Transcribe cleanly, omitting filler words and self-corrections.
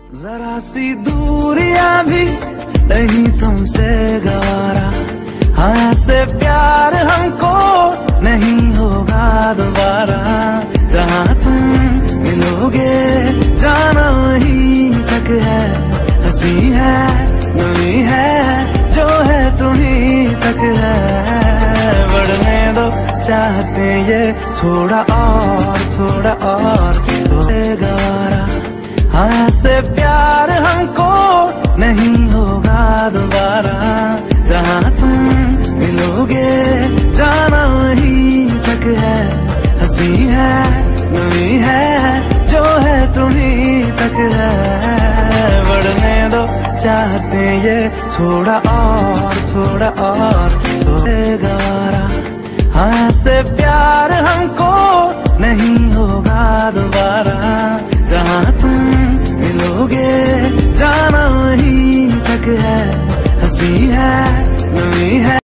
जरा सी दूरियां भी नहीं तुमसे गवारा, हाँ से प्यार हमको नहीं होगा दोबारा। जहाँ तुम मिलोगे जाना वहीं तक है, हंसी है नमी है जो है तुम्हीं तक है। बढ़ने दो चाहते ये थोड़ा और तो गवारा, हाँ से प्यार हमको नहीं होगा दोबारा। जहाँ तुम मिलोगे जाना वहीं तक है, हंसी है नमी है जो है तुम्हीं तक है। बढ़ने दो चाहते ये थोड़ा और तो गवारा, हाँ से प्यार हमको नहीं होगा दोबारा। जहाँ तुम मिलोगे जाना वहीं तक है, हंसी है नमी है।